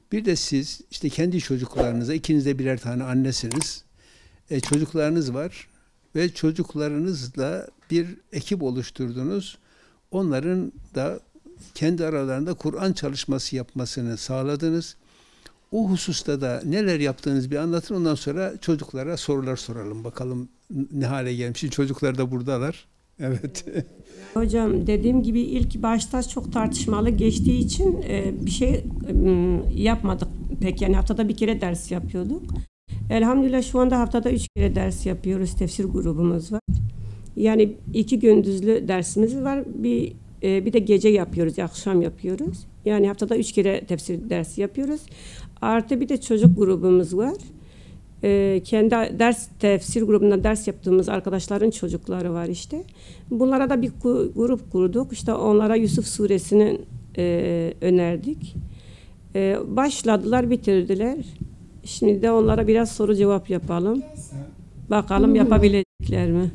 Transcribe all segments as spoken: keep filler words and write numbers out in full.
Bir de siz işte kendi çocuklarınıza, ikiniz de birer tane annesiniz. E, çocuklarınız var ve çocuklarınızla bir ekip oluşturdunuz. Onların da kendi aralarında Kur'an çalışması yapmasını sağladınız. O hususta da neler yaptığınızı bir anlatın. Ondan sonra çocuklara sorular soralım. Bakalım ne hale gelmiş. Şimdi çocuklar da buradalar. Evet. Hocam dediğim gibi ilk başta çok tartışmalı geçtiği için e, bir şey e, yapmadık pek. Yani haftada bir kere ders yapıyorduk. Elhamdülillah şu anda haftada üç kere ders yapıyoruz. Tefsir grubumuz var. Yani iki gündüzlü dersimiz var. Bir e, bir de gece yapıyoruz, akşam yapıyoruz. Yani haftada üç kere tefsir dersi yapıyoruz. Artı bir de çocuk grubumuz var. Ee, kendi ders tefsir grubunda ders yaptığımız arkadaşların çocukları var işte. Bunlara da bir grup kurduk. İşte onlara Yusuf suresini e, önerdik. E, başladılar, bitirdiler. Şimdi de onlara biraz soru cevap yapalım. Bakalım yapabilecekler mi?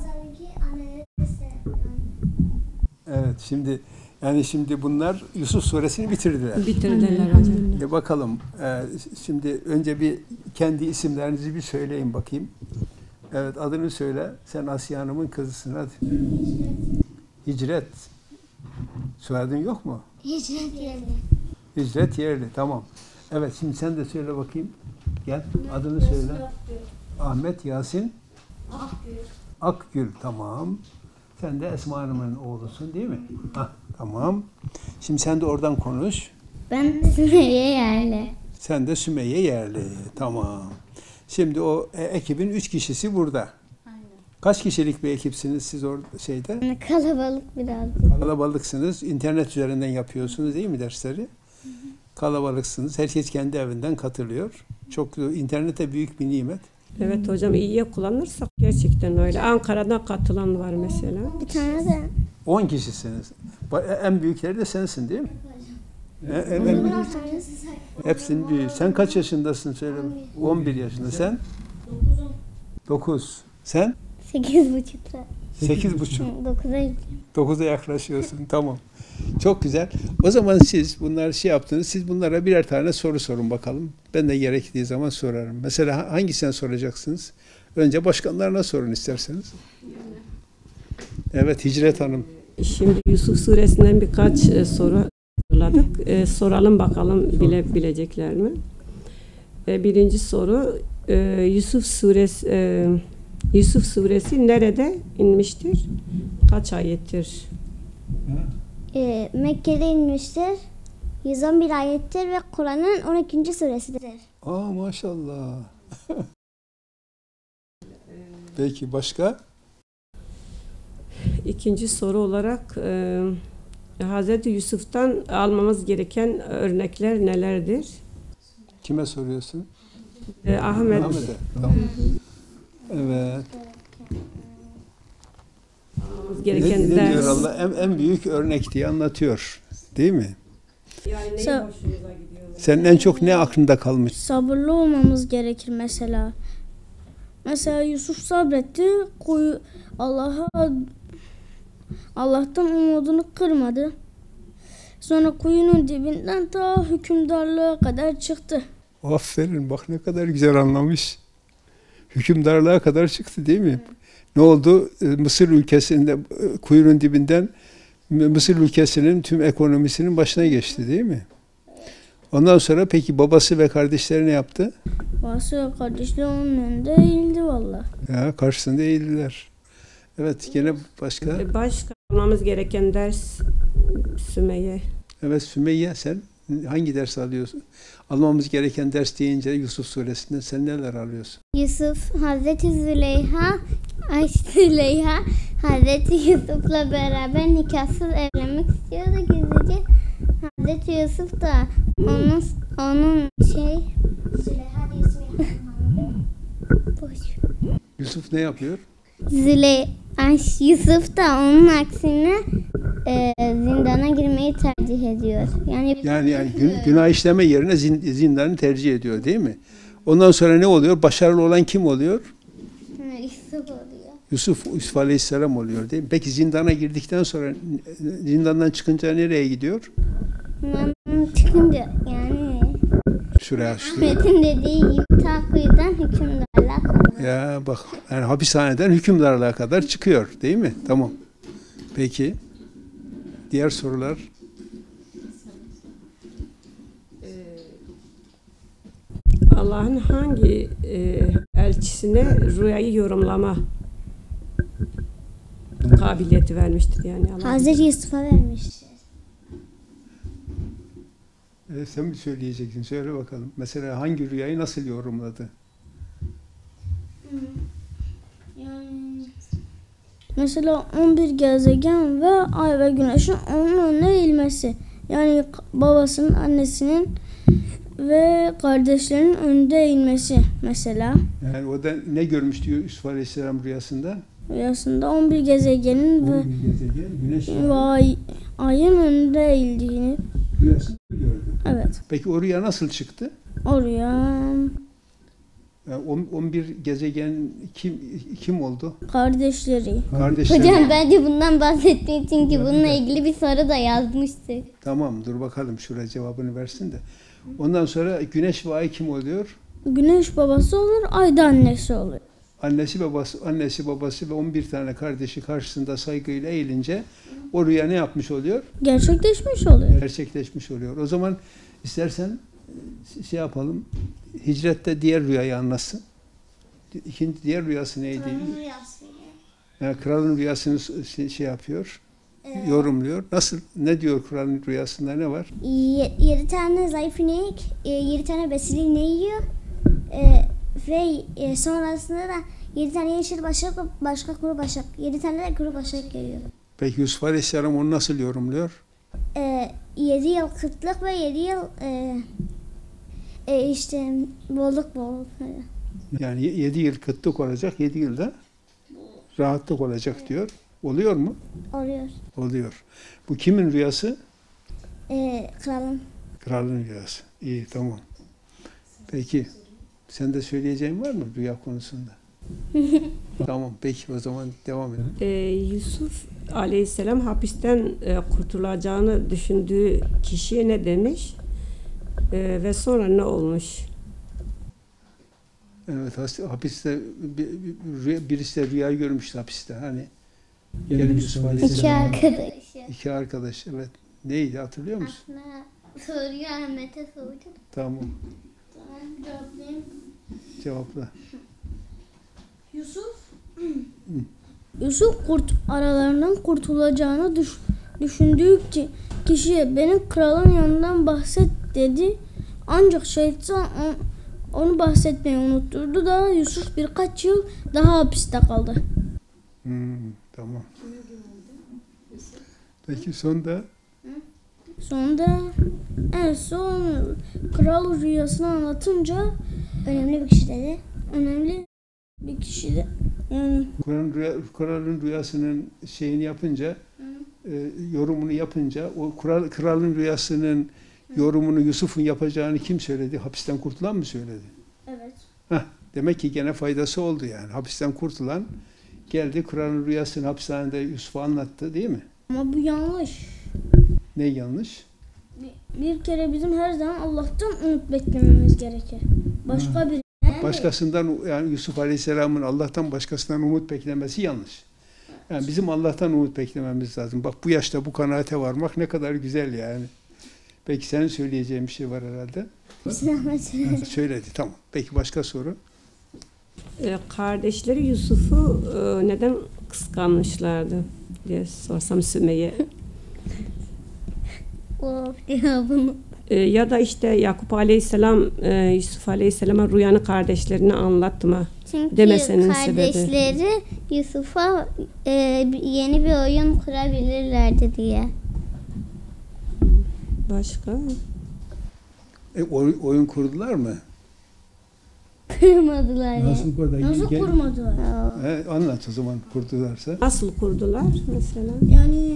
Evet, şimdi yani şimdi bunlar Yusuf suresini bitirdiler. Bitirdiler hocam. E bakalım. E, şimdi önce bir kendi isimlerinizi bir söyleyin bakayım. Evet, adını söyle. Sen Asiye Hanım'ın kızısın. Hadi. Hicret. Soyadın yok mu? Hicret Yerli. Hicret Yerli. Tamam. Evet, şimdi sen de söyle bakayım. Gel. Adını söyle. Ahmet Yasin Akgül. Akgül. Tamam. Sen de Esma Hanım'ın oğlusun değil mi? Hah, tamam. Şimdi sen de oradan konuş. Ben de Sümeyye Yerli. Sen de Sümeyye Yerli. Tamam. Şimdi o e, ekibin üç kişisi burada. Aynen. Kaç kişilik bir ekipsiniz siz orada şeyde? Yani kalabalık biraz. Kalabalıksınız. İnternet üzerinden yapıyorsunuz değil mi dersleri? Hı hı. Kalabalıksınız. Herkes kendi evinden katılıyor. Çok internete büyük bir nimet. Evet hocam, iyiye kullanırsak gerçekten öyle. Ankara'dan katılan var mesela. Bir tane de. on kişisiniz. En büyükleri de sensin değil mi? En, en, en büyük. Hepsinin büyüğü. Sen kaç yaşındasın söyle? on bir yaşında. Sen? dokuz. Sen? Sekiz buçukta. sekiz buçuk. Dokuza dokuza yaklaşıyorsun. Tamam. Çok güzel. O zaman siz bunlar şey yaptınız. Siz bunlara birer tane soru sorun bakalım. Ben de gerektiği zaman sorarım. Mesela hangisine soracaksınız? Önce başkanlarına sorun isterseniz. Evet, Hicret Hanım. Şimdi Yusuf suresinden birkaç e, soru hazırladık. E, soralım bakalım bile, bilecekler mi? E, birinci soru, e, Yusuf suresi e, Yusuf suresi nerede inmiştir? Kaç ayettir? e, Mekke'de inmiştir. yüz on bir ayettir ve Kur'an'ın on ikinci suresidir. Aa maşallah. Peki başka? İkinci soru olarak e, Hazreti Yusuf'tan almamız gereken örnekler nelerdir? Kime soruyorsun? E, Ahmet. Ahmet'e. Tamam. Evet. Almamız gereken Ne, ne ders. diyor Allah? En, en büyük örnek diye anlatıyor. Değil mi? Yani neyi Sa- hoşunuza gidiyor? Senin en çok ne aklında kalmış? Sabırlı olmamız gerekir mesela. Mesela Yusuf sabretti. Kuyu Allah'a Allah'tan umudunu kırmadı. Sonra kuyunun dibinden ta hükümdarlığa kadar çıktı. Aferin bak ne kadar güzel anlamış. Hükümdarlığa kadar çıktı değil mi? Ne oldu? Mısır ülkesinde kuyunun dibinden Mısır ülkesinin tüm ekonomisinin başına geçti değil mi? Ondan sonra peki babası ve kardeşleri ne yaptı? Babası ve kardeşleri onun önünde eğildi valla. Ya karşısında eğildiler. Evet gene başka. E, Başka almamız gereken ders Sümeyye. Evet Sümeyye sen hangi ders alıyorsun? Almamız gereken ders deyince Yusuf suresinden sen neler alıyorsun? Yusuf, Hazreti Züleyha, Ay Züleyha, Hazreti Yusuf'la beraber nikahsız evlenmek istiyordu gizlice. Hazreti Yusuf da onun onun şey Züleyha diye ismi. Yusuf ne yapıyor? Züley Ay, Yusuf da onun aksine e, zindana girmeyi tercih ediyor. Yani Yani, yani gün, günah işleme yerine zin, zindanı tercih ediyor değil mi? Ondan sonra ne oluyor? Başarılı olan kim oluyor? Yusuf oluyor. Yusuf, Yusuf Aleyhisselam oluyor değil mi? Peki zindana girdikten sonra zindandan çıkınca nereye gidiyor? Zindana çıkınca yani süre açtı. Ahmet'in dediği gibi ta kuyudan hükümdarlığa kadar. Ya bak, yani hapishaneden hükümdarlığa kadar çıkıyor, değil mi? Tamam. Peki. Diğer sorular. Allah'ın hangi e, elçisine rüyayı yorumlama kabiliyeti vermiştir yani Allah? Hazreti Yusuf'a vermiş. E, sen mi söyleyeceksin? Söyle bakalım. Mesela hangi rüyayı nasıl yorumladı? Yani mesela on bir gezegen ve ay ve güneşin onun önüne eğilmesi. Yani babasının, annesinin ve kardeşlerinin önünde eğilmesi mesela. Yani o da ne görmüştü Yusuf Aleyhisselam rüyasında? Rüyasında on bir gezegenin ve, On bir gezegen, güneş ve ay, ayın önünde eğildiğini. rüyasında gördü. Evet. Peki o rüya nasıl çıktı? Oraya Yani on- on bir gezegen kim kim oldu? kardeşleri. Kardeşler. Hocam bence bundan bahsetmeyin çünkü bununla ilgili bir soru da yazmıştık. Tamam, dur bakalım şuraya cevabını versin de. Ondan sonra güneş ve ay kim oluyor? Güneş babası olur, ay da annesi olur. Annesi babası, annesi babası ve on bir tane kardeşi karşısında saygıyla eğilince o rüya ne yapmış oluyor? Gerçekleşmiş oluyor. Gerçekleşmiş oluyor. O zaman istersen e, şey yapalım. Hicrette diğer rüyayı anlatsın. İkinci diğer rüyası neydi? Yani kralın rüyasını şey, şey yapıyor. Yorumluyor. Nasıl? Ne diyor kralın rüyasında, ne var? Ye- yedi tane zayıf inek, e, yedi tane besili ineği yiyor. E, ve e, sonrasında da yedi tane yeşil başak, başka kuru başak. Yedi tane de kuru başak geliyor. Peki Yusuf Aleyhisselam onu nasıl yorumluyor? E, yedi yıl kıtlık ve yedi yıl e, e, işte bolluk bolluk. Yani ye- yedi yıl kıtlık olacak, yedi yılda rahatlık olacak diyor. Oluyor mu? Oluyor. Oluyor. Bu kimin rüyası? E, kralın. Kralın rüyası. İyi, tamam. Peki, sen de söyleyeceğin var mı rüya konusunda? Tamam, peki o zaman devam edelim. Ee, Yusuf Aleyhisselam hapisten e, kurtulacağını düşündüğü kişiye ne demiş? Ee, ve sonra ne olmuş? Evet, has- hapiste bir, bir- rüya- birisi de rüya görmüştü hapiste. Hani gelip Yusuf İki Aleyhisselam. arkadaşı. İki arkadaş, evet. Neydi hatırlıyor musun? Aslında soruyu Ahmet'e sordum. Tamam, cevapla. Yusuf Yusuf kurt aralarından kurtulacağını düş, düşündüğü ki kişiye benim kralın yanından bahset dedi. Ancak şeytan on- onu bahsetmeyi unutturdu da Yusuf birkaç yıl daha hapiste kaldı. Hmm, tamam. Peki sonda Sonunda en son kral rüyasını anlatınca Önemli bir kişi dedi. önemli bir kişi de yani Kur'an rüya, kralın rüyasının şeyini yapınca, e, yorumunu yapınca, o kral, kralın rüyasının yorumunu Yusuf'un yapacağını kim söyledi? Hapisten kurtulan mı söyledi? evet. Heh, demek ki gene faydası oldu yani. Hapisten kurtulan geldi, kralın rüyasını hapishanede Yusuf'a anlattı, değil mi? Ama bu yanlış. Ne yanlış? Bir, bir kere bizim her zaman Allah'tan umut beklememiz gerekir. Başka bir Başkasından, yani Yusuf Aleyhisselam'ın Allah'tan başkasından umut beklemesi yanlış. Yani bizim Allah'tan umut beklememiz lazım. Bak bu yaşta bu kanaate varmak ne kadar güzel yani. Peki senin söyleyeceğin bir şey var herhalde. Ahmet Söyledi, tamam. Peki başka soru? Ee, kardeşleri Yusuf'u e, neden kıskanmışlardı diye sorsam Sümeyye. Of cevabını. Ee, ya da işte Yakup Aleyhisselam e, Yusuf Aleyhisselam'a rüyanı kardeşlerine anlattı mı? Çünkü Demesinin sebebi. kardeşleri Yusuf'a e, bir- yeni bir oyun kurabilirlerdi diye. Başka? E, oy- oyun kurdular mı? Kırmadılar ya. kurdular? nasıl kurmadılar? He, anlat o zaman kurdularsa. Nasıl kurdular mesela? Yani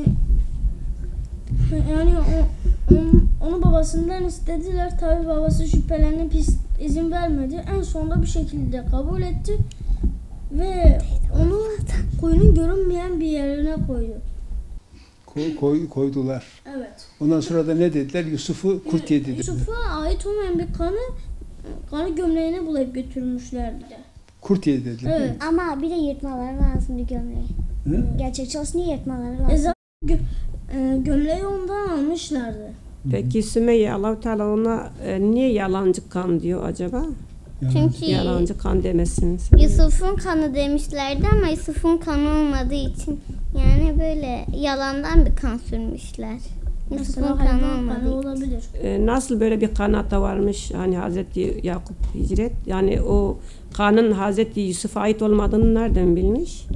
yani o, onun, onu babasından istediler. Tabi babası şüphelenip is- izin vermedi. En sonunda bir şekilde kabul etti ve onu kuyunun görünmeyen bir yerine koydu. Koy, koy- koydular. Evet. Ondan sonra da ne dediler? Yusuf'u kurt yedi dediler. Yusuf'a ait olmayan bir kanı kanı gömleğini bulayıp götürmüşlerdi. Kurt yedi dediler. Evet. Ama bir de yırtmaları lazımdı gömleği. Hı? Gerçekçi olsun diye yırtmaları E lazım. zaten gö- e, gömleği ondan almışlardı. Peki Sümeyye Allah-u Teala ona e, niye yalancı kan diyor acaba? Çünkü Yalancı kan demesin. Yusuf'un kanı demişlerdi ama Yusuf'un kanı olmadığı için yani böyle yalandan bir kan sürmüşler. Yusuf'un Mesela kanı hayvan olmadığı kanı için. olabilir. E, nasıl böyle bir kanata varmış hani Hazreti Yakup Hicret? Yani o kanın Hazreti Yusuf'a ait olmadığını nereden bilmiş?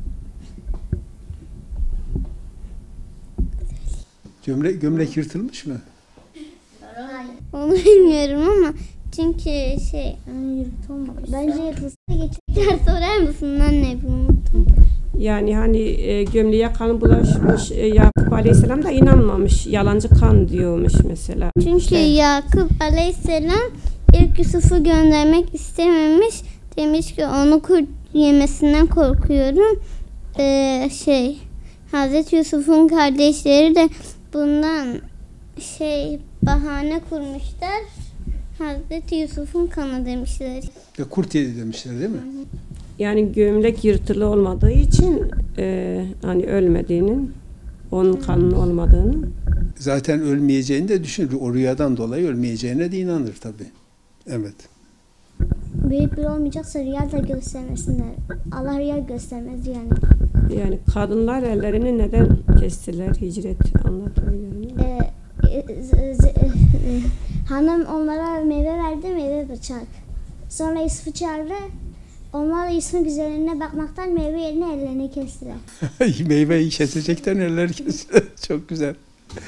Gömlek, gömlek yırtılmış mı? Onu bilmiyorum ama çünkü şey Yani yırtılmamış. Bence yırtılsa tekrar sorar mısın anne bir unuttum. Yani hani e, gömleğe kan bulaşmış e, Yakup Aleyhisselam da inanmamış. Yalancı kan diyormuş mesela. Çünkü İşte, Yakup Aleyhisselam ilk Yusuf'u göndermek istememiş. Demiş ki onu kurt yemesinden korkuyorum. Ee, şey Hazreti Yusuf'un kardeşleri de bundan şey bahane kurmuşlar. Hazreti Yusuf'un kanı demişler. Ve kurt yedi demişler değil mi? yani gömlek yırtılı olmadığı için e, hani ölmediğinin, onun kanının olmadığını. Zaten ölmeyeceğini de düşünür. O rüyadan dolayı ölmeyeceğine de inanır tabii. Evet. büyük bir olmayacaksa rüya da göstermesinler. Allah rüya göstermez yani. Yani kadınlar ellerini neden kestiler? Hicret anlatabiliyor muyum? Ee, e, z- z- e, e, hanım onlara meyve verdi, meyve bıçak. Sonra Yusuf'u çağırdı. Onlar da Yusuf'un güzelliğine bakmaktan meyve yerine ellerini kestiler. Meyveyi kesecekten eller kesilir. Çok güzel.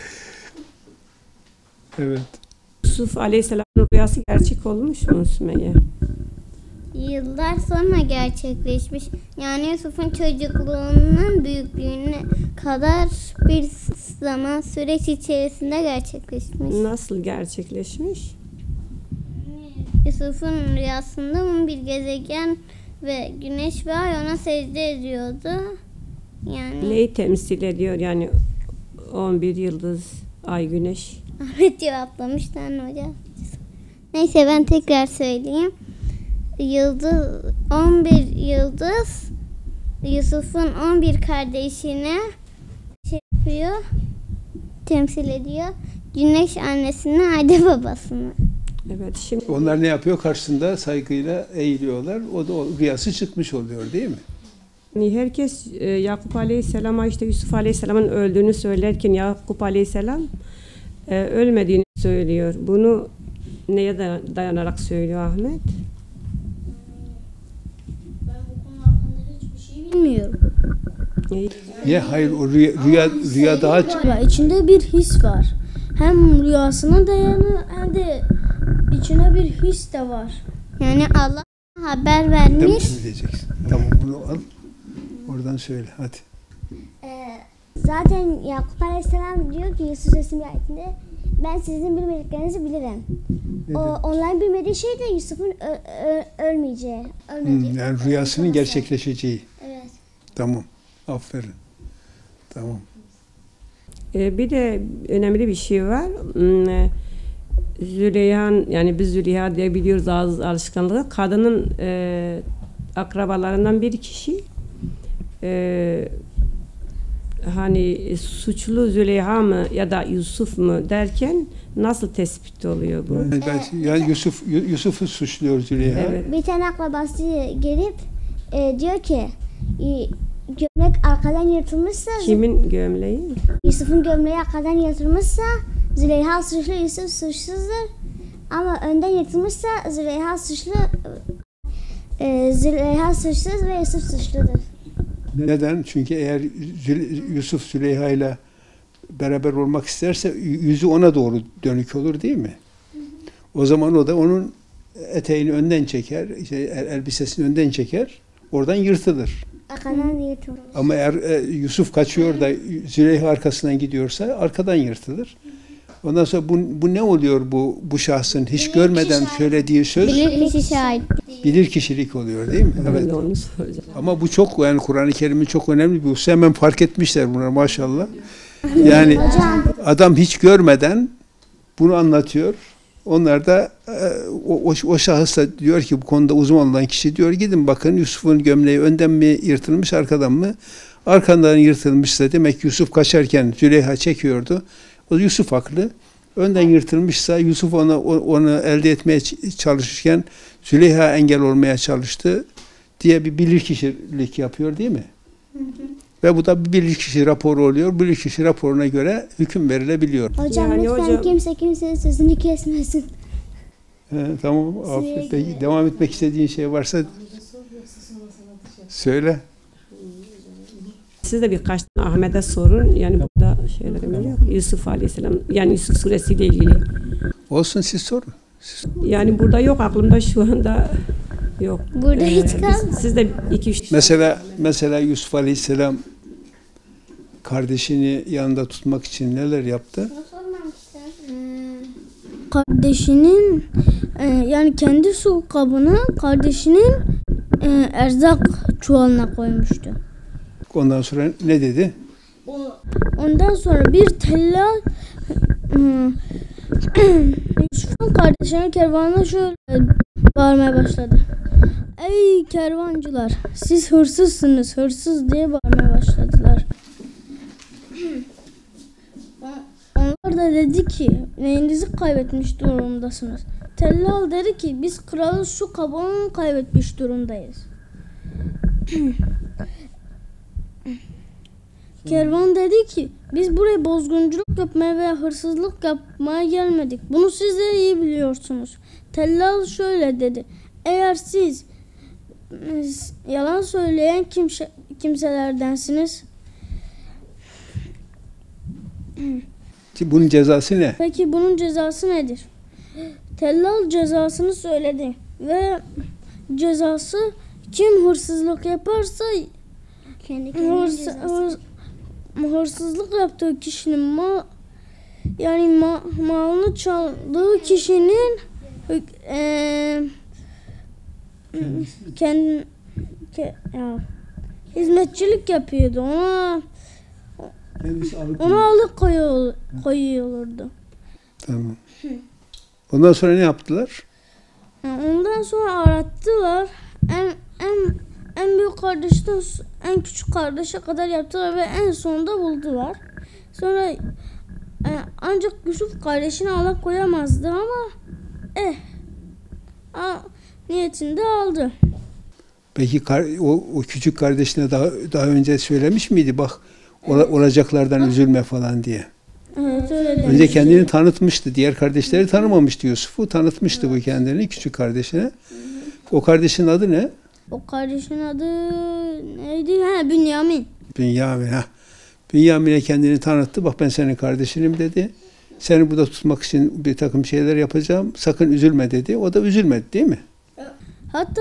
Evet. Yusuf Aleyhisselam'ın rüyası gerçek olmuş mu Sümeyye? Yıllar sonra gerçekleşmiş. Yani Yusuf'un çocukluğunun büyüklüğüne kadar bir zaman süreç içerisinde gerçekleşmiş. Nasıl gerçekleşmiş? Yusuf'un rüyasında on bir gezegen ve güneş ve ay ona secde ediyordu. Yani Neyi temsil ediyor yani on bir yıldız, ay, güneş? Ahmet cevaplamış lan hocam. Neyse ben tekrar söyleyeyim. Yıldız on bir yıldız Yusuf'un on bir kardeşine şey yapıyor, temsil ediyor. Güneş annesini, ay da babasını. Evet, şimdi Onlar ne yapıyor? Karşısında saygıyla eğiliyorlar. O da o rüyası çıkmış oluyor değil mi? yani herkes e, Yakup Aleyhisselam'a işte Yusuf Aleyhisselam'ın öldüğünü söylerken Yakup Aleyhisselam e, ölmediğini söylüyor. Bunu neye da- dayanarak söylüyor Ahmet? Ben bu konu hakkında hiçbir şey bilmiyorum. E, Ya hayır o rüya, rüya, rüya daha Ya içinde bir his var. Hem rüyasına dayanır hem de içine bir his de var. Yani Allah haber Değil mi vermiş. söyleyeceksin? Tamam bunu al. Oradan söyle hadi. Ee, zaten Yakup Aleyhisselam diyor ki Yusuf Ses'in bir ayetinde ben sizin bilmediklerinizi bilirim. O, onların bilmediği şey de Yusuf'un ö- ö- ölmeyeceği. ölmeyeceği. Hmm, yani rüyasının gerçekleşeceği. Evet. Tamam. Aferin. Tamam. E, bir de önemli bir şey var. Hmm, e, Züleyha'nın yani biz Züleyha diye biliyoruz ağız alışkanlığı. Kadının e, akrabalarından bir kişi e, hani suçlu Züleyha mı ya da Yusuf mu derken nasıl tespit oluyor bu? Yani, ben, yani Yusuf Yusuf'u suçluyor Züleyha. Evet. Bir tane akrabası gelip e, diyor ki e, gömlek arkadan yırtılmışsa Kimin gömleği? Yusuf'un gömleği arkadan yırtılmışsa Züleyha suçlu, Yusuf suçsuzdur. Ama önden yırtılmışsa Züleyha suçlu, e, Züleyha suçsuz ve Yusuf suçludur. Neden? Çünkü eğer Zül- Yusuf Züleyha ile beraber olmak isterse yüzü ona doğru dönük olur değil mi? O zaman o da onun eteğini önden çeker, işte el- elbisesini önden çeker, oradan yırtılır. Arkadan yırtılmış. Ama eğer e, Yusuf kaçıyor da Züleyha arkasından gidiyorsa arkadan yırtılır. Ondan sonra bu, bu ne oluyor bu bu şahsın hiç görmeden söylediği söz Bilir kişi şahit. bilir kişilik oluyor değil mi? Evet. Ben de onu soracağım. Ama bu çok yani Kur'an-ı Kerim'in çok önemli bir hususu. Hemen fark etmişler bunlar maşallah. Yani adam hiç görmeden bunu anlatıyor. Onlar da e, o, o, o şahıs da diyor ki bu konuda uzman olan kişi diyor gidin bakın Yusuf'un gömleği önden mi yırtılmış arkadan mı? Arkandan yırtılmışsa demek Yusuf kaçarken Züleyha çekiyordu. O Yusuf haklı. Önden yırtılmışsa Yusuf onu, onu elde etmeye çalışırken Züleyha engel olmaya çalıştı diye bir bilirkişilik yapıyor değil mi? Hı hı. Ve bu da bir bilirkişi raporu oluyor. Bilirkişi raporuna göre hüküm verilebiliyor. Hocam Yani lütfen hocam- kimse kimsenin sözünü kesmesin. He, tamam. Afiyet. Peki, devam etmek istediğin şey varsa söyle. Siz de birkaç tane Ahmet'e sorun. Yani burada şeylerim yok. Yusuf Aleyhisselam, yani Yusuf suresiyle ilgili. Olsun siz sorun. Siz- Yani burada yok, aklımda şu anda yok. Burada hiç biz- kalmadı. Siz de iki üç Mesela mesela Yusuf Aleyhisselam kardeşini yanında tutmak için neler yaptı? Kardeşinin e, yani kendi su kabını kardeşinin e, erzak çuvalına koymuştu. Ondan sonra ne dedi? Ondan sonra bir tellal hmm, Yusuf'un kardeşine kervanına şöyle bağırmaya başladı. Ey kervancılar, siz hırsızsınız, hırsız diye bağırmaya başladılar. Onlar da dedi ki, neyinizi kaybetmiş durumdasınız? Tellal dedi ki, biz kralın su kabını kaybetmiş durumdayız. Kervan dedi ki, biz buraya bozgunculuk yapmaya veya hırsızlık yapmaya gelmedik. Bunu siz de iyi biliyorsunuz. Tellal şöyle dedi, eğer siz yalan söyleyen kimse, kimselerdensiniz, Bunun cezası ne? peki bunun cezası nedir? Tellal cezasını söyledi ve cezası kim hırsızlık yaparsa Kendi kendine hırs, cezası. hırs, hırsızlık yaptığı kişinin ma, yani ma, malını çaldığı kişinin e, kendi ke, ya, hizmetçilik yapıyordu. Ona ona alıp koyuyor, koyuyorlardı. Tamam. Ondan sonra ne yaptılar? Yani ondan sonra arattılar. En en en büyük kardeşten en küçük kardeşe kadar yaptılar ve en sonunda buldular. Sonra e, ancak Yusuf kardeşini ala koyamazdı ama eh a, niyetinde aldı. Peki kar- o, o küçük kardeşine daha daha önce söylemiş miydi? Bak ola- olacaklardan üzülme falan diye. Evet öyle demiş. Önce kendini tanıtmıştı. Diğer kardeşleri tanımamıştı Yusuf'u. Tanıtmıştı bu kendini küçük kardeşine. O kardeşin adı ne? O kardeşin adı neydi? Ha, Bünyamin. Bünyamin. Ha. Bünyamin'e kendini tanıttı. Bak ben senin kardeşinim dedi. Seni burada tutmak için bir takım şeyler yapacağım. Sakın üzülme dedi. O da üzülmedi değil mi? Hatta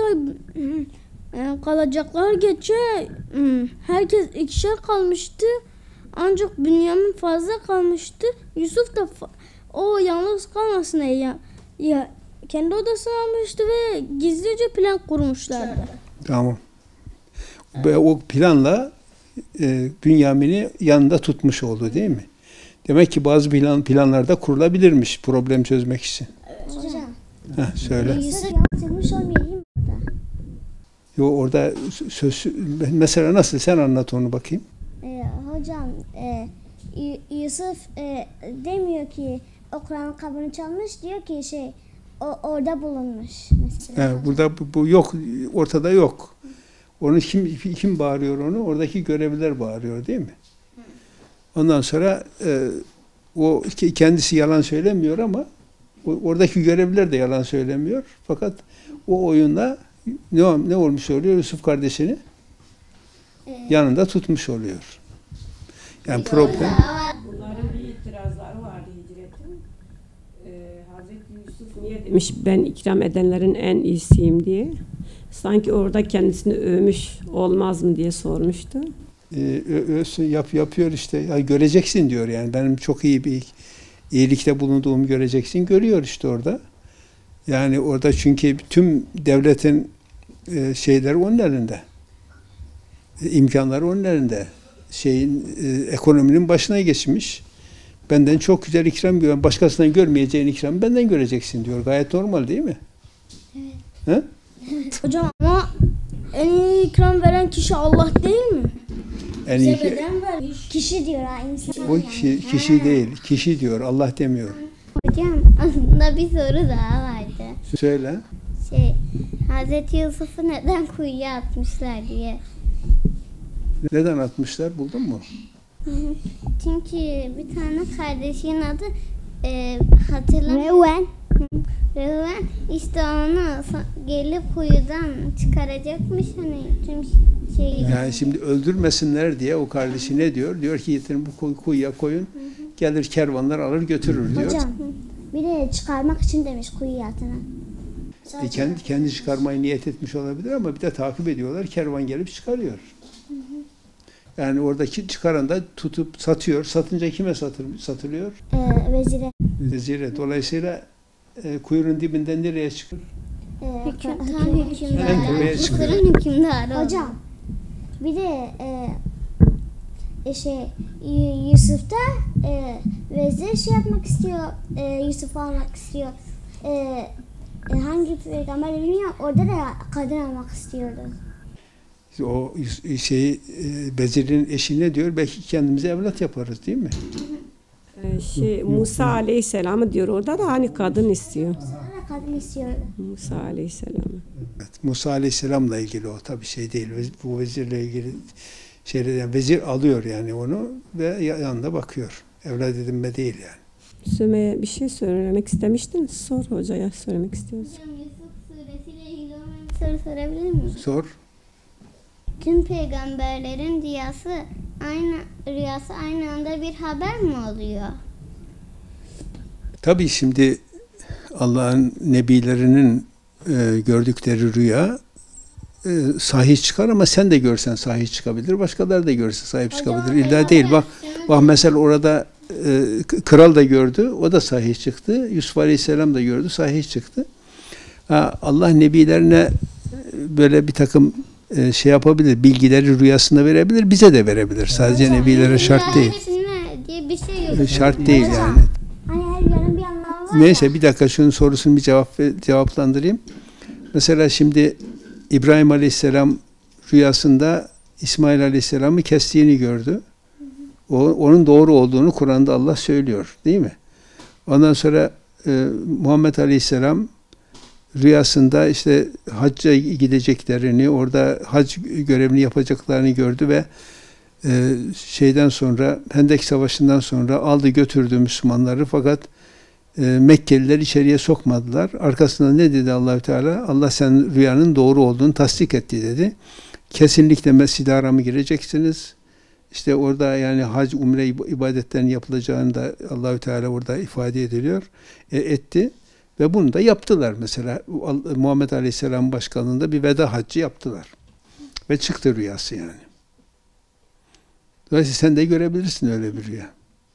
e, kalacaklar geçe hmm, herkes ikişer kalmıştı. Ancak Bünyamin fazla kalmıştı. Yusuf da fa- o yalnız kalmasın diye ya, ya kendi odasına almıştı ve gizlice plan kurmuşlardı. Tamam. Ve o planla e, Bünyamin'i yanında tutmuş oldu değil mi? Demek ki bazı plan planlarda kurulabilirmiş problem çözmek için. Hocam. Heh, söyle. Yusuf yalan söylemiş olmayayım burada. Yo orada söz mesela nasıl sen anlat onu bakayım. Ee, hocam e, Y- Yusuf e, demiyor ki o Kur'an kabını çalmış, diyor ki şey o orada bulunmuş mesela. He, burada bu, bu yok ortada yok. Onu kim kim bağırıyor onu? Oradaki görevliler bağırıyor değil mi? Ondan sonra e, o ki- kendisi yalan söylemiyor ama o, oradaki görevliler de yalan söylemiyor. Fakat o oyunda ne ne olmuş oluyor? Yusuf kardeşini yanında tutmuş oluyor. Yani problem Bunların bir itirazları vardı Hicret'in. Ee, Hazreti Yusuf niye demiş ben ikram edenlerin en iyisiyim diye. Sanki orada kendisini övmüş olmaz mı diye sormuştu. e, ö- ölsün, yap yapıyor işte. Ya göreceksin diyor yani. Benim çok iyi bir iyilikte bulunduğumu göreceksin. Görüyor işte orada. Yani orada çünkü tüm devletin e, şeyleri onun elinde. E, imkanları onun elinde. Şeyin e, ekonominin başına geçmiş. Benden çok güzel ikram görüyorum. Başkasından görmeyeceğin ikramı benden göreceksin diyor. Gayet normal değil mi? Evet. Hocam ama en iyi ikram veren kişi Allah değil mi? En Bize iyi, beden vermiş. Kişi diyor ha insan. o kişi, kişi değil. Kişi diyor. Allah demiyor. Hocam aslında bir soru daha vardı. Söyle. Şey, Hazreti Yusuf'u neden kuyuya atmışlar diye. Neden atmışlar? Buldun mu? Çünkü bir tane kardeşinin adı e, hatırlamıyorum. Reuven. Reuven işte onu sa- gelip kuyudan çıkaracakmış hani tüm şeyi. Yani şimdi öldürmesinler diye o kardeşi ne diyor? Diyor ki getirin bu kuy- kuyuya koyun. Gelir kervanlar alır götürür diyor. Hocam bir de çıkarmak için demiş kuyuya atana. E kendi, kendi çıkarmayı niyet etmiş olabilir ama bir de takip ediyorlar. Kervan gelip çıkarıyor. Yani oradaki çıkaran da tutup satıyor. Satınca kime satır, satılıyor? Ee, vezire. Vezire. Dolayısıyla e, kuyunun dibinden nereye çıkıyor? Ee, Hüküm, hüküm- tam hükümdarı. En tepeye çıkıyor. Mısır'ın hükümdarı. oldu. Hocam bir de e, e, şey Y- Yusuf da e, vezir şey yapmak istiyor. E, Yusuf'u almak istiyor. E, e, hangi peygamber bilmiyorum. Orada da kadın almak istiyordu. O şeyi e, Vezir'in eşi ne diyor? Belki kendimize evlat yaparız değil mi? Ee, şey Musa Aleyhisselam'ı diyor orada da hani kadın istiyor. Sonra kadın istiyordu. Musa Aleyhisselam'ı. Evet, Musa Aleyhisselam'la ilgili o tabii şey değil. Bu vezirle ilgili şeyler yani vezir alıyor yani onu ve yanında bakıyor. Evlat edinme değil yani. Sümeyye bir şey söylemek istemiştin. Sor hocaya söylemek istiyorsun. Hocam Yusuf suresiyle ilgili olan bir soru sorabilir miyim? Sor. Tüm peygamberlerin rüyası aynı rüyası aynı anda bir haber mi oluyor? Tabii şimdi Allah'ın nebilerinin e, gördükleri rüya e, sahih çıkar ama sen de görsen sahih çıkabilir. Başkaları da görse sahip çıkabilir. İlla değil. Bak bak mesela orada e, kral da gördü. O da sahih çıktı. Yusuf Aleyhisselam da gördü. Sahih çıktı. Ha, Allah nebilerine böyle bir takım e, şey yapabilir. Bilgileri rüyasında verebilir. Bize de verebilir. Sadece nebilere şart değil. Hepsine diye bir şey yok. E, Şart değil yani. Hani her rüyanın bir anlamı var Neyse ya. bir dakika şunun sorusunu bir cevap cevaplandırayım. Mesela şimdi İbrahim Aleyhisselam rüyasında İsmail Aleyhisselam'ı kestiğini gördü. O, onun doğru olduğunu Kur'an'da Allah söylüyor, değil mi? Ondan sonra e, Muhammed Aleyhisselam rüyasında işte hacca gideceklerini, orada hac görevini yapacaklarını gördü ve e, şeyden sonra Hendek Savaşı'ndan sonra aldı götürdü Müslümanları fakat e, Mekkeliler içeriye sokmadılar. Arkasında ne dedi Allahü Teala? Allah sen rüyanın doğru olduğunu tasdik etti dedi. Kesinlikle Mescid-i Haram'a gireceksiniz. İşte orada yani hac, umre ibadetlerinin yapılacağını da Allahü Teala orada ifade ediliyor. E, etti. Ve bunu da yaptılar mesela. Muhammed Aleyhisselam başkanlığında bir veda haccı yaptılar. Ve çıktı rüyası yani. Dolayısıyla sen de görebilirsin öyle bir rüya.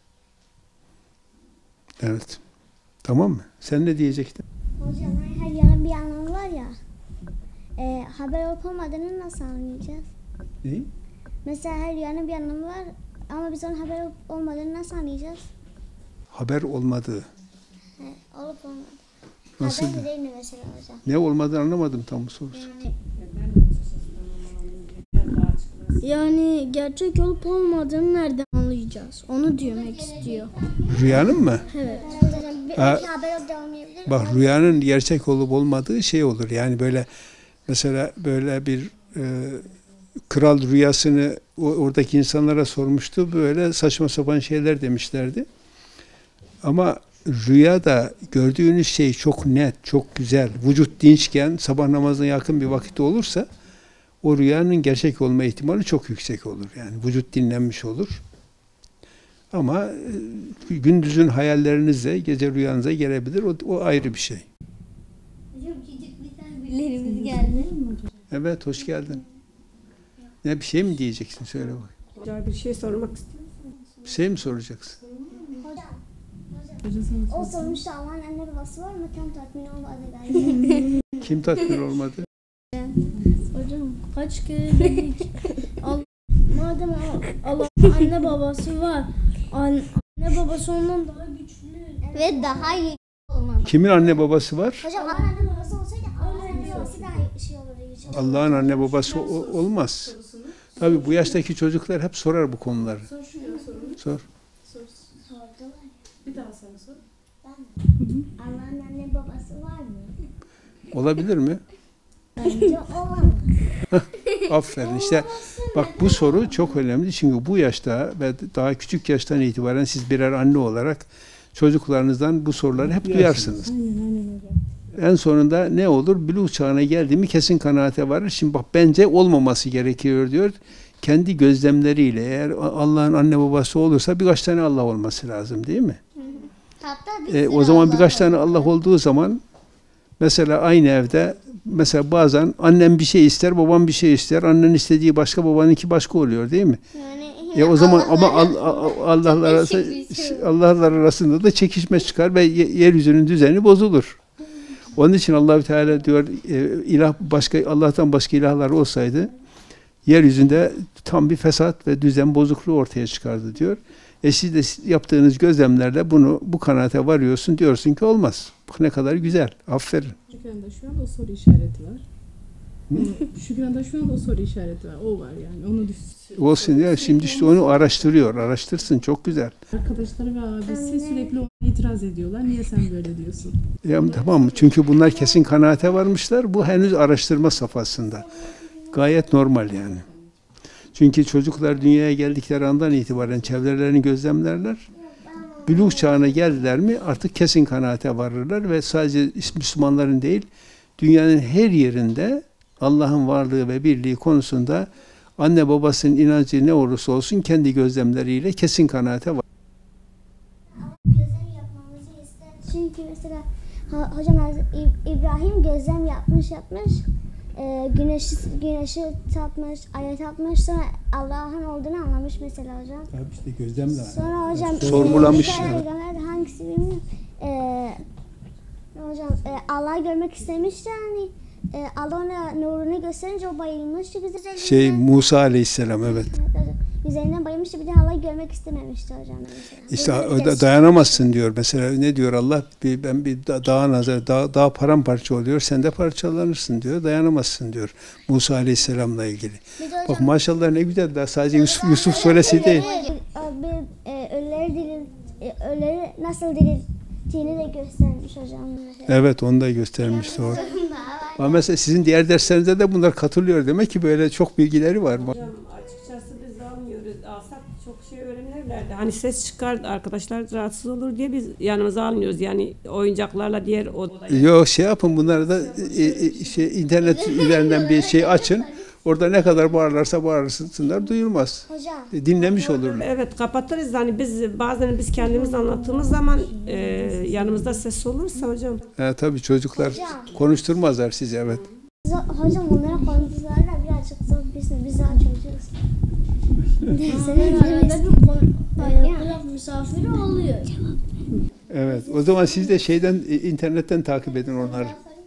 Evet. Tamam mı? Sen ne diyecektin? Hocam hani her rüyanın bir anlamı var ya. E, haber olup olmadığını nasıl anlayacağız? Neyi? Mesela her rüyanın bir anlamı var ama biz onun haber olup olmadığını nasıl anlayacağız? Haber olmadığı. He, olup olmadı. Nasıl? Haber değil mi mesela hocam? Ne olmadığını anlamadım tam bu sorusu. Yani gerçek olup olmadığını nereden anlayacağız? Onu demek istiyor. Rüyanın mı? Evet. Hocam bir Ha, belki haber olup da olmayabilir. Bak rüyanın gerçek olup olmadığı şey olur. Yani böyle mesela böyle bir e, kral rüyasını o, oradaki insanlara sormuştu. Böyle saçma sapan şeyler demişlerdi. Ama rüyada gördüğünüz şey çok net, çok güzel. Vücut dinçken sabah namazına yakın bir vakitte olursa o rüyanın gerçek olma ihtimali çok yüksek olur. Yani vücut dinlenmiş olur. Ama e, gündüzün hayallerinizle gece rüyanıza gelebilir. O, o ayrı bir şey. Hocam küçük misafirlerimiz geldi. Evet, hoş geldin. Ne bir şey mi diyeceksin? Söyle bak. Hocaya bir şey sormak istiyorum. Bir şey mi soracaksın? O sormuştu Allah'ın anne babası var mı? Tam tatmin olmadı galiba. Kim tatmin olmadı? Hocam kaç kere dedik. Allah, madem Allah'ın anne babası var. An, anne Ne babası ondan daha güçlü. Ve daha iyi olmalı. Kimin anne babası var? Hocam Allah'ın anne babası olsaydı Allah'ın anne babası daha şey olurdu. yüce olurdu. Allah'ın anne babası o- olmaz. Tabii bu yaştaki çocuklar hep sorar bu konuları. Sor. Bir daha sana sor. Allah'ın anne babası var mı? Olabilir mi? Bence olamaz. Aferin. İşte bak bu soru çok önemli. Çünkü bu yaşta ve daha küçük yaştan itibaren siz birer anne olarak çocuklarınızdan bu soruları hep duyarsınız. En sonunda ne olur? Buluğ çağına geldi mi kesin kanaate varır. Şimdi bak bence olmaması gerekiyor diyor. Kendi gözlemleriyle eğer Allah'ın anne babası olursa birkaç tane Allah olması lazım değil mi? Hatta bir E, sürü o zaman Allah birkaç var. tane Allah olduğu zaman mesela aynı evde mesela bazen annem bir şey ister, babam bir şey ister. Annen istediği başka, babanınki başka oluyor değil mi? Yani E o zaman ama Allah'ların- Al- Al- Allah'lar arası, çekişiyor. Allah'lar arasında da çekişme çıkar ve ye- yeryüzünün düzeni bozulur. Onun için Allahü Teala diyor e, ilah başka Allah'tan başka ilahlar olsaydı yeryüzünde tam bir fesat ve düzen bozukluğu ortaya çıkardı diyor. E siz de yaptığınız gözlemlerle bunu bu kanaate varıyorsun, diyorsun ki olmaz. Bak ne kadar güzel. Aferin. Şükran'da şu an o soru işareti var. Şükran'da şu an o soru işareti var. O var yani. Onu düşün. Olsun ya şimdi işte onu araştırıyor. Araştırsın çok güzel. Arkadaşları ve abisi sürekli ona itiraz ediyorlar. Niye sen böyle diyorsun? Ya, tamam mı? Çünkü bunlar kesin kanaate varmışlar. Bu henüz araştırma safhasında. Gayet normal yani. Çünkü çocuklar dünyaya geldikleri andan itibaren çevrelerini gözlemlerler. Buluğ çağına geldiler mi artık kesin kanaate varırlar ve sadece Müslümanların değil, dünyanın her yerinde Allah'ın varlığı ve birliği konusunda anne babasının inancı ne olursa olsun kendi gözlemleriyle kesin kanaate var. Gözlem yapmamızı ister. Çünkü mesela ha- hocam İb- İbrahim gözlem yapmış yapmış. Ee, güneşi güneşi tatmış, aya tatmış, sonra Allah'ın olduğunu anlamış mesela hocam. Tabii işte gözlemle. Sonra hocam Sorgulamış e, bir tane yani. peygamber hangisi bilmiyorum. Ee, hocam e, Allah'ı görmek istemiş yani. E, Allah ona nurunu gösterince o bayılmıştı. Güzel Şey Musa Aleyhisselam evet. Üzerinden bayılmıştı, bir de Allah'ı görmek istememişti hocam. Mesela. İşte Böyle o da kesin. dayanamazsın diyor. Mesela ne diyor Allah? Bir, ben bir da- dağa nazar, dağ, dağ paramparça oluyor. Sen de parçalanırsın diyor. Dayanamazsın diyor. Musa Aleyhisselam'la ilgili. Bir de Bak hocam, maşallah ne güzel. Daha sadece Yusuf, Yusuf suresi değil. ölüleri, bir, e, ölüleri, diril, e, ölüleri nasıl dirilttiğini de göstermiş hocam. Mesela. Evet onu da göstermiş doğru. Ama mesela sizin diğer derslerinizde de bunlar katılıyor. Demek ki böyle çok bilgileri var. Hocam açıkçası biz almıyoruz. Alsak çok şey öğrenirlerdi. Hani ses çıkar, arkadaşlar rahatsız olur diye biz yanımıza almıyoruz. Yani oyuncaklarla diğer odaya. Yok şey yapın bunları da e, e, şey internet üzerinden bir şey açın. Orada ne kadar bağırırlarsa bağırsınlar duyulmaz. Hocam. E, Dinlemiş olurlar. Evet kapatırız. Hani biz bazen biz kendimiz anlattığımız zaman e, yanımızda ses olursa hocam. E, tabii çocuklar Hocam. konuşturmazlar sizi evet. Hocam onlara konuşmalarla birazcık zor. Biz, biz daha çocuğuz. Neyse ne Arada diyemeyiz. bir kon- e, kulak misafiri oluyor. Evet. O zaman siz de şeyden e, internetten takip edin onları.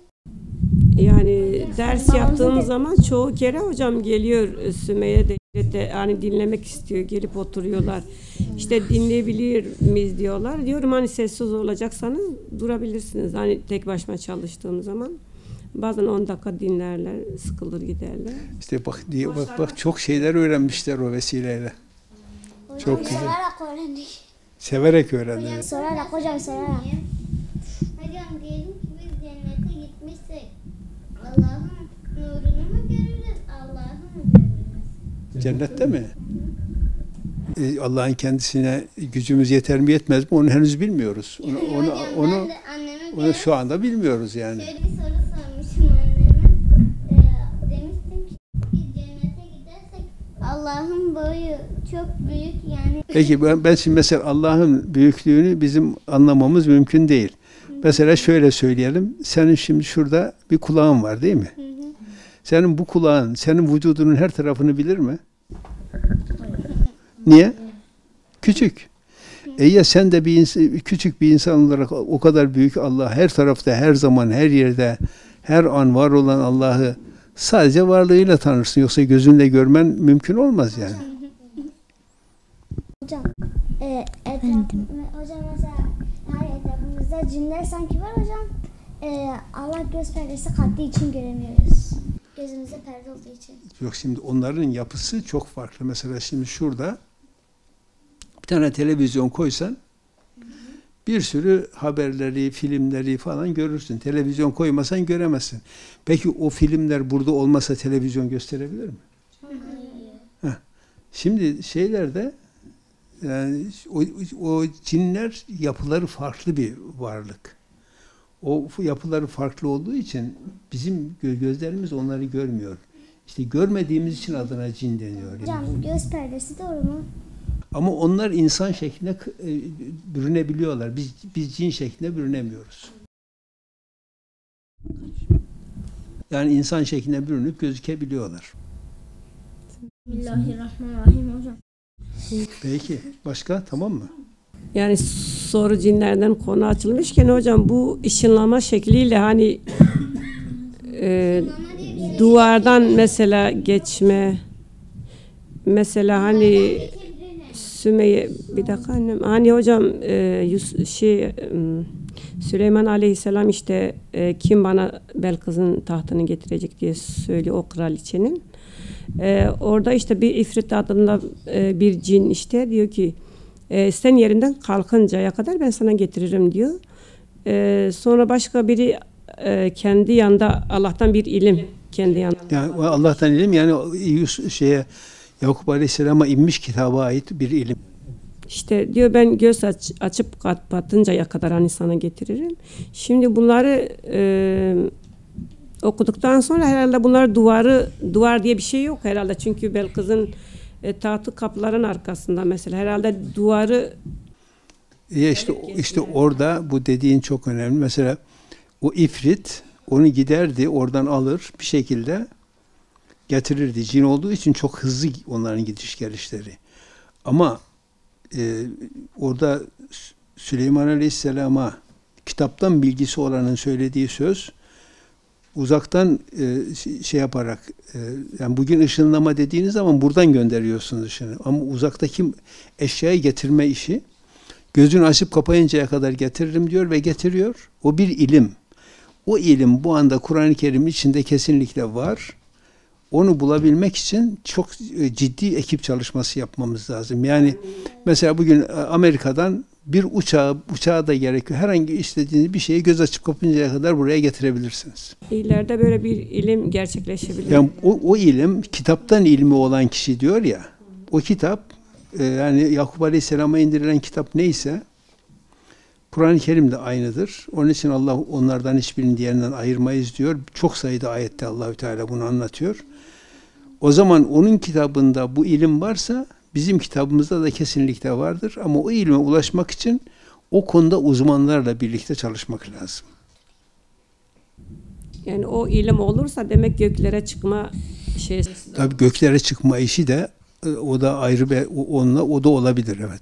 Yani ders yaptığımız zaman çoğu kere hocam geliyor Sümeyye de, de yani dinlemek istiyor. Gelip oturuyorlar. İşte dinleyebilir miyiz diyorlar. Diyorum hani sessiz olacaksanız durabilirsiniz. Hani tek başıma çalıştığım zaman. Bazen on dakika dinlerler, sıkılır giderler. İşte bak diye bak bak çok şeyler öğrenmişler o vesileyle. Çok güzel. Sorarak öğrendik. Severek öğrendiler. Sorarak hocam sorarak. Hocam diyelim ki biz cennete gitmişsek Allah'ın nurunu mu görürüz, Allah'ı mı görürüz? Cennette mi? E, Allah'ın kendisine gücümüz yeter mi yetmez mi onu henüz bilmiyoruz. Onu onu Hocam onu, ben de anneme onu göre şu anda bilmiyoruz yani. şöyle bir soru sormuşum anneme. Ee, demiştim ki biz cennete gidersek Allah'ın boyu çok büyük yani. Peki ben, ben şimdi mesela Allah'ın büyüklüğünü bizim anlamamız mümkün değil. Mesela şöyle söyleyelim. Senin şimdi şurada bir kulağın var değil mi? Senin bu kulağın, senin vücudunun her tarafını bilir mi? Niye? Küçük. E ya sen de bir insan, küçük bir insan olarak o kadar büyük Allah her tarafta, her zaman, her yerde, her an var olan Allah'ı sadece varlığıyla tanırsın. Yoksa gözünle görmen mümkün olmaz yani. Hocam e, et, Efendim. Hocam mesela her etrafımızda cinler sanki var hocam. Ee, Allah göz perdesi kattığı için göremiyoruz. Gözümüzde perde olduğu için. Yok, şimdi onların yapısı çok farklı. Mesela şimdi şurada bir tane televizyon koysan bir sürü haberleri, filmleri falan görürsün. Televizyon koymasan göremezsin. Peki o filmler burada olmasa televizyon gösterebilir mi? Heh. Şimdi şeylerde yani o, o cinler yapıları farklı bir varlık. O yapıları farklı olduğu için bizim gözlerimiz onları görmüyor. İşte görmediğimiz için adına cin deniyor. Yani. Hocam göz perdesi doğru mu? Ama onlar insan şekline bürünebiliyorlar. Biz biz cin şekline bürünemiyoruz. Yani insan şekline bürünüp gözükebiliyorlar. Bismillahirrahmanirrahim hocam. Peki. Başka? Tamam mı? Yani soru cinlerden konu açılmışken hocam bu ışınlama şekliyle hani e, duvardan mesela geçme, mesela hani Sümeyye bir dakika annem hani hocam e, Yus, şey e, Süleyman Aleyhisselam işte e, kim bana Belkıs'ın tahtını getirecek diye söylüyor o kraliçenin. E, orada işte bir ifrit adında e, bir cin işte diyor ki e, sen yerinden kalkıncaya kadar ben sana getiririm diyor. E, sonra başka biri e, kendi yanında Allah'tan bir ilim kendi yanında. Yani Allah'tan ilim yani Yus, şeye Yakup Aleyhisselam'a inmiş kitaba ait bir ilim. İşte diyor ben göz aç, açıp kapatıncaya kadar hani sana getiririm. Şimdi bunları e, okuduktan sonra herhalde bunlar duvarı duvar diye bir şey yok herhalde. Çünkü Belkıs'ın e, tahtı kapıların arkasında mesela herhalde duvarı Ya işte işte orada bu dediğin çok önemli. Mesela o ifrit onu giderdi, oradan alır bir şekilde getirirdi. Cin olduğu için çok hızlı onların gidiş gelişleri. Ama e, orada Süleyman Aleyhisselam'a kitaptan bilgisi olanın söylediği söz uzaktan e, şey yaparak e, yani bugün ışınlama dediğiniz zaman buradan gönderiyorsunuz ışını. Ama uzaktaki eşyayı getirme işi gözünü açıp kapayıncaya kadar getiririm diyor ve getiriyor. O bir ilim. O ilim bu anda Kur'an-ı Kerim'in içinde kesinlikle var. Onu bulabilmek için çok ciddi ekip çalışması yapmamız lazım. Yani mesela bugün Amerika'dan bir uçağı, uçağa da gerekiyor. Herhangi istediğiniz bir şeyi göz açıp kapıncaya kadar buraya getirebilirsiniz. ileride böyle bir ilim gerçekleşebilir. Yani o, o ilim, kitaptan ilmi olan kişi diyor ya, o kitap, e, yani Yakup Aleyhisselam'a indirilen kitap neyse, Kur'an-ı Kerim de aynıdır. Onun için Allah onlardan hiçbirini diğerinden ayırmayız diyor. Çok sayıda ayette Allahü Teala bunu anlatıyor. O zaman onun kitabında bu ilim varsa bizim kitabımızda da kesinlikle vardır. Ama o ilme ulaşmak için o konuda uzmanlarla birlikte çalışmak lazım. Yani o ilim olursa demek göklere çıkma şey. Tabii göklere çıkma işi de o da ayrı bir onunla o da olabilir, evet.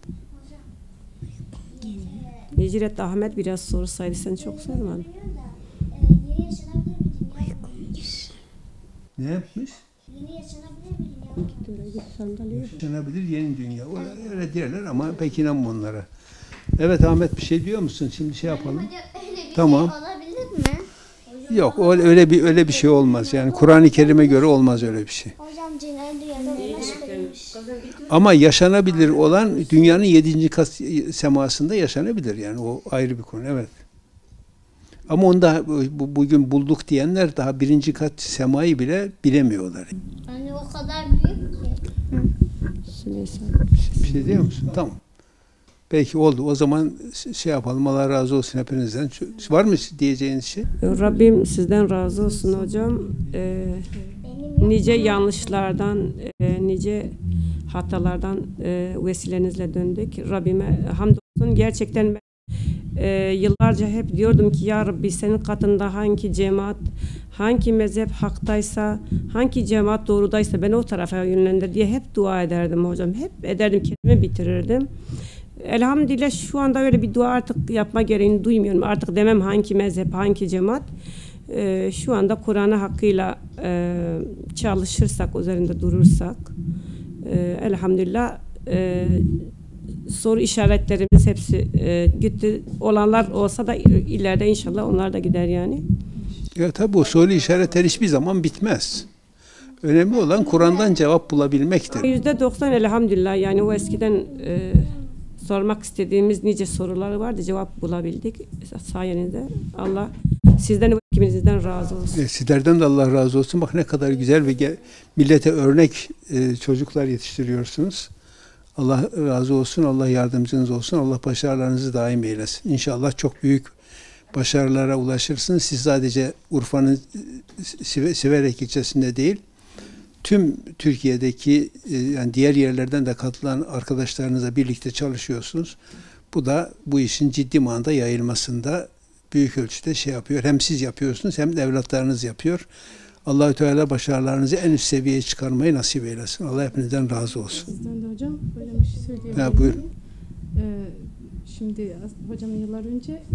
Necret Ahmet biraz sorsaydı sen çok sormadın. Yeni yaşanabilir bir dünya. Ne yapmış? Yeni yaşanabilir bir dünya. Yaşanabilir yeni dünya. Öyle derler ama pek inanmam onlara. Evet Ahmet, bir şey diyor musun? Şimdi şey yapalım. Hocam öyle bir Tamam. şey olabilir mi? Yok, öyle bir öyle bir şey olmaz. Yani Kur'an-ı Kerim'e göre olmaz öyle bir şey. Hocam cinlerin dünyada olma şüpheliymiş. Ama yaşanabilir olan dünyanın yedinci kat semasında yaşanabilir. Yani o ayrı bir konu, evet. Ama onda bu, bugün bulduk diyenler daha birinci kat semayı bile bilemiyorlar. Yani o kadar büyük ki. Bir şey diyor musun? Tamam. Peki oldu. O zaman şey yapalım. Allah razı olsun hepinizden. Var mı diyeceğiniz şey? Rabbim sizden razı olsun hocam. Ee, nice yanlışlardan, e, nice hatalardan e, vesilenizle döndük. Rabbime hamdolsun. Gerçekten ben e, yıllarca hep diyordum ki ya Rabbi senin katında hangi cemaat, hangi mezhep haktaysa, hangi cemaat doğrudaysa beni o tarafa yönlendir diye hep dua ederdim hocam. Hep ederdim, kendimi bitirirdim. Elhamdülillah şu anda öyle bir dua artık yapma gereğini duymuyorum. Artık demem hangi mezhep, hangi cemaat. Ee, şu anda Kur'an'ı hakkıyla e, çalışırsak, üzerinde durursak e, elhamdülillah e, soru işaretlerimiz hepsi e, gitti. Olanlar olsa da ileride inşallah onlar da gider yani. Ya tabi o soru işaretleri hiçbir zaman bitmez. Önemli olan Kur'an'dan cevap bulabilmektir. yüzde doksan elhamdülillah yani o eskiden e, sormak istediğimiz nice soruları vardı. Cevap bulabildik sayenizde. Allah sizden ve ekiminizden razı olsun. E, Sizlerden de Allah razı olsun. Bak ne kadar güzel ve millete örnek e, çocuklar yetiştiriyorsunuz. Allah razı olsun. Allah yardımcınız olsun. Allah başarılarınızı daim eylesin. İnşallah çok büyük başarılara ulaşırsınız. Siz sadece Urfa'nın e, Siverek ilçesinde değil, tüm Türkiye'deki e, yani diğer yerlerden de katılan arkadaşlarınızla birlikte çalışıyorsunuz. Bu da bu işin ciddi manada yayılmasında büyük ölçüde şey yapıyor. Hem siz yapıyorsunuz hem de evlatlarınız yapıyor. Allah-u Teala başarılarınızı en üst seviyeye çıkarmayı nasip eylesin. Allah hepinizden razı olsun. Sizden de hocam böyle bir şey söyleyebilirim. Ha, buyurun. Ee, şimdi hocam yıllar önce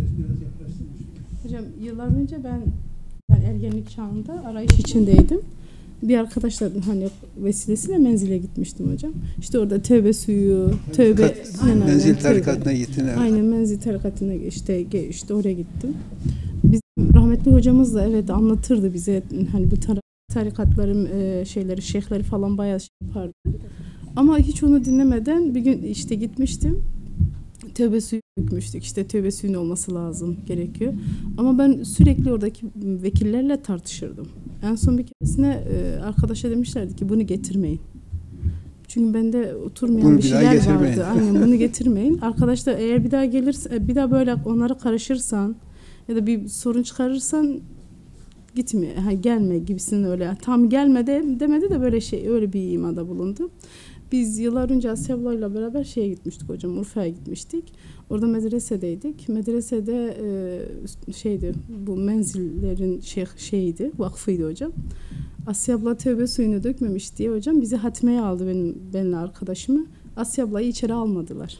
hocam yıllar önce ben yani ergenlik çağında arayış içindeydim. Bir arkadaşla hani vesilesiyle menzile gitmiştim hocam. İşte orada tövbe suyu, tövbe Kat- aynen, menzil aynen, tövbe. tarikatına gittin. Evet. Aynen menzil tarikatına işte işte oraya gittim. Bizim rahmetli hocamız da evet anlatırdı bize hani bu tar- tarikatların e, şeyleri, şeyhleri falan bayağı şey yapardı. Ama hiç onu dinlemeden bir gün işte gitmiştim. Tövbe suyu dökmüştük. İşte tövbe suyun olması lazım, gerekiyor. Ama ben sürekli oradaki vekillerle tartışırdım. En son bir keresine e, arkadaşa demişlerdi ki bunu getirmeyin. Çünkü bende oturmayan Bunu bir bir daha şeyler getirmeyin. vardı. Aynen bunu getirmeyin. Arkadaş da eğer bir daha gelirse, bir daha böyle onlara karışırsan ya da bir sorun çıkarırsan gitme, ha, gelme gibisinden öyle. Tam gelme de, demedi de böyle şey öyle bir imada bulundu. Biz yıllar önce Asya ablayla beraber şeye gitmiştik hocam, Urfa'ya gitmiştik. Orada medresedeydik. Medresede e, şeydi, bu menzillerin şey, şeyiydi, vakfıydı hocam. Asya abla tövbe suyunu dökmemiş diye hocam bizi hatmeye aldı benim benimle arkadaşımı. Asya ablayı içeri almadılar.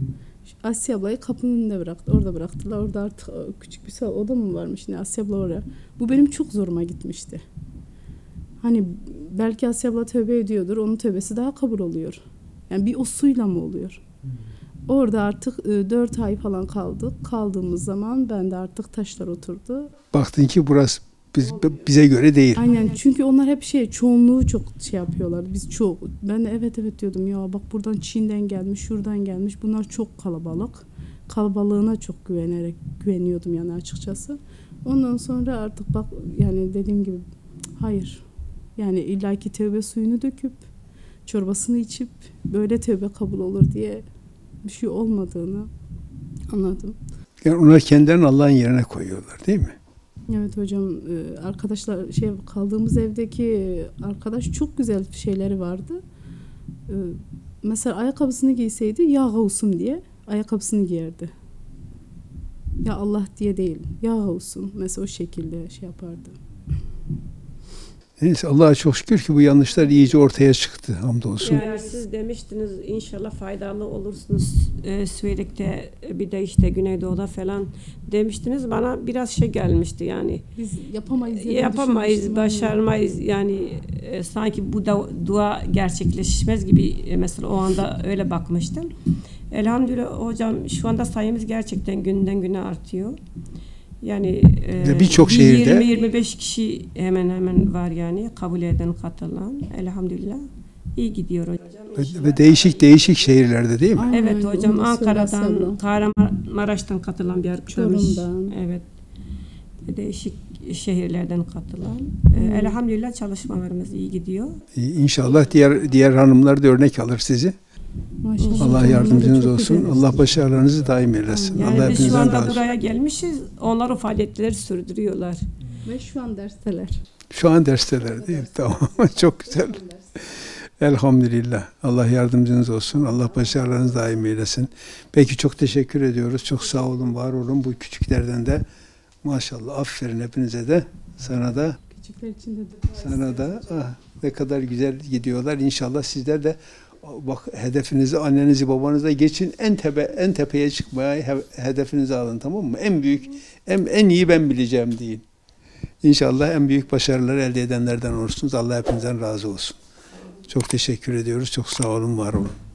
Asya ablayı kapının önünde bıraktı. Orada bıraktılar. Orada artık küçük bir oda mı varmış ne? Asya abla oraya. Bu benim çok zoruma gitmişti. Hani belki Asya abla tövbe ediyordur. Onun tövbesi daha kabul oluyor. Yani bir o suyla mı oluyor? Orada artık e, dört ay falan kaldık. Kaldığımız zaman bende artık taşlar oturdu. Baktın ki burası biz, bize göre değil. Aynen çünkü onlar hep şey çoğunluğu çok şey yapıyorlar. Biz çok ben de evet evet diyordum ya bak buradan Çin'den gelmiş, şuradan gelmiş. Bunlar çok kalabalık. Kalabalığına çok güvenerek güveniyordum yani açıkçası. Ondan sonra artık bak yani dediğim gibi hayır. Yani illaki tövbe suyunu döküp çorbasını içip böyle tövbe kabul olur diye bir şey olmadığını anladım. Yani onlar kendilerini Allah'ın yerine koyuyorlar değil mi? Evet hocam arkadaşlar şey kaldığımız evdeki arkadaş çok güzel şeyleri vardı. Mesela ayakkabısını giyseydi ya Gavsum diye ayakkabısını giyerdi. Ya Allah diye değil. Ya Gavsum mesela o şekilde şey yapardı. Neyse Allah'a çok şükür ki bu yanlışlar iyice ortaya çıktı hamdolsun. Yani siz demiştiniz inşallah faydalı olursunuz e, Süverek'te bir de işte Güneydoğu'da falan demiştiniz. Bana biraz şey gelmişti yani. Biz yapamayız. diye Yapamayız, başarmayız yani e, sanki bu da dua gerçekleşmez gibi e, mesela o anda öyle bakmıştım. Elhamdülillah hocam şu anda sayımız gerçekten günden güne artıyor. Yani e, birçok şehirde yirmi yirmi beş kişi hemen hemen var yani kabul eden katılan. Elhamdülillah iyi gidiyor hocam. ve, ve değişik değişik şehirlerde değil mi? Aynen, Evet hocam onu da Ankara'dan, söylersem. Kahramanmaraş'tan katılan bir arkadaşımız. Çorum'dan. Evet. Değişik şehirlerden katılan. Hmm. Ee, elhamdülillah çalışmalarımız iyi gidiyor. İnşallah diğer diğer hanımlar da örnek alır sizi. Maşallah. Allah Onlar da yardımcınız çok olsun. güzel. Allah başarılarınızı daim eylesin. Yani Allah biz şu hepinizden anda razı olsun. buraya gelmişiz. Onlar o faaliyetleri sürdürüyorlar. Ve şu an dersteler. Şu an dersteler değil mi? Tamam. Çok güzel. Elhamdülillah. Allah yardımcınız olsun. Allah başarılarınızı daim eylesin. Peki çok teşekkür ediyoruz. Çok sağ olun, var olun. Bu küçüklerden de maşallah aferin hepinize de. Sana da Küçükler için de sana da ah, ne kadar güzel gidiyorlar. İnşallah sizler de bak hedefinizi annenizi babanıza geçin en tepe en tepeye çıkmaya he, hedefinizi alın, tamam mı? En büyük en, en iyi ben bileceğim deyin. İnşallah en büyük başarıları elde edenlerden olursunuz. Allah hepinizden razı olsun. Çok teşekkür ediyoruz. Çok sağ olun, var olun.